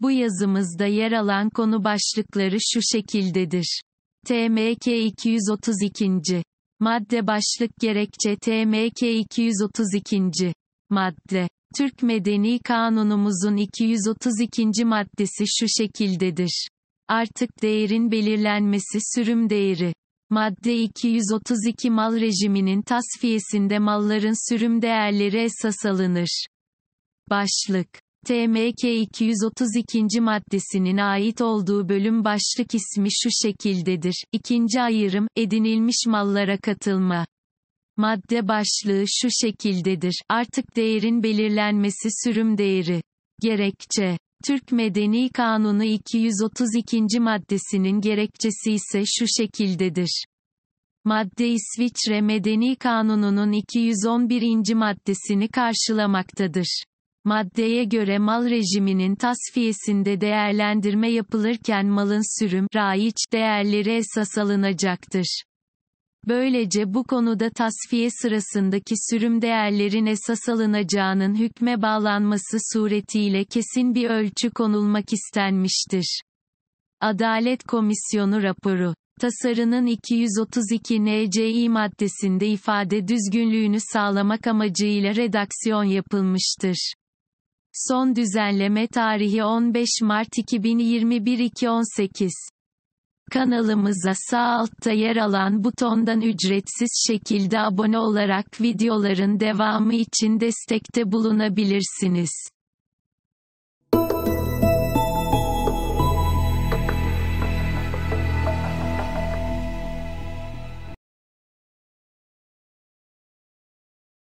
Bu yazımızda yer alan konu başlıkları şu şekildedir. TMK 232. Madde başlık gerekçe TMK 232. Madde. Türk Medeni Kanunumuzun 232. maddesi şu şekildedir. Artık değerin belirlenmesi sürüm değeri. Madde 232 mal rejiminin tasfiyesinde malların sürüm değerleri esas alınır. Başlık. TMK 232. maddesinin ait olduğu bölüm başlık ismi şu şekildedir. İkinci ayrım, edinilmiş mallara katılma. Madde başlığı şu şekildedir. Artık değerin belirlenmesi sürüm değeri. Gerekçe. Türk Medeni Kanunu 232. maddesinin gerekçesi ise şu şekildedir. Madde İsviçre Medeni Kanunu'nun 211. maddesini karşılamaktadır. Maddeye göre mal rejiminin tasfiyesinde değerlendirme yapılırken malın sürüm, raiç değerleri esas alınacaktır. Böylece bu konuda tasfiye sırasındaki sürüm değerlerin esas alınacağının hükme bağlanması suretiyle kesin bir ölçü konulmak istenmiştir. Adalet Komisyonu raporu. Tasarının 232 NCİ maddesinde ifade düzgünlüğünü sağlamak amacıyla redaksiyon yapılmıştır. Son düzenleme tarihi 15 Mart 2021 2:18. Kanalımıza sağ altta yer alan butondan ücretsiz şekilde abone olarak videoların devamı için destekte bulunabilirsiniz.